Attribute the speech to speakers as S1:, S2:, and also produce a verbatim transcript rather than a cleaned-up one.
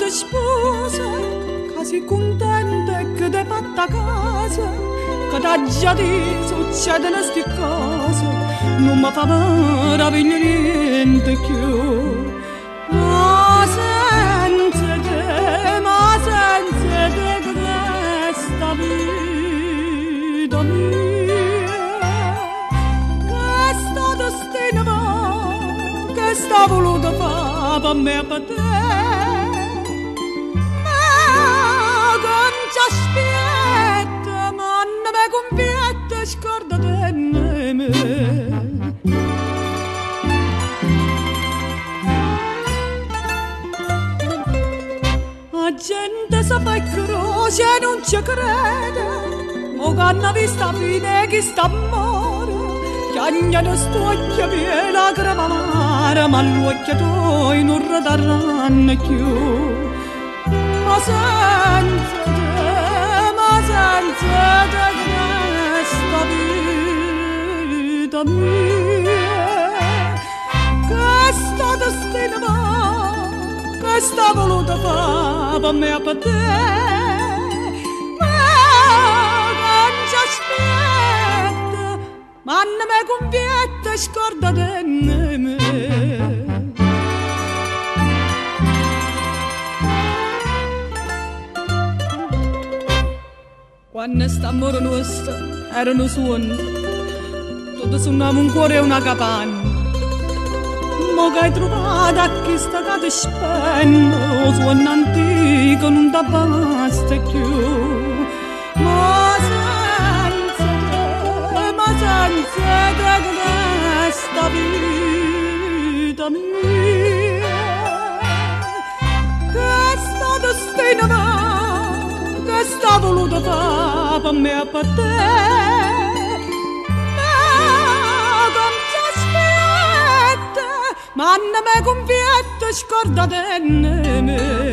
S1: sposa, che sei contenta e che ti hai fatta casa, che t'ha già detto succedono sti cose, non mi fa meraviglia niente più. Ma senza te, ma senza te questa vita mia, questo destino va, che sta voluto fare per me e per te, ma non ci aspetta, ma non mi conviene, scordate me. La gente sa fa croce e non ci crede, o che hanno visto a fine chi sta a morire, chiagnano st'occhio piena lacrima amara, ma l'occhio tuoi non ridarranno più. Ma senza te, ma senza te questa vita mia, questo destino va, che sta voluto fare per me e per te, ma non ci aspetta, ma non mi conviene, scordate me. Quando st'amore nostro erano suoni, tutto suonava un cuore e una capanna. Mo che hai trovato a chi sta che ti spendo, suono antico non ti basta più. Ma senza te, ma senza te questa vita mia, questo destino va, che sta voluto fare per me e per te, ma non mi conviene, scordate me.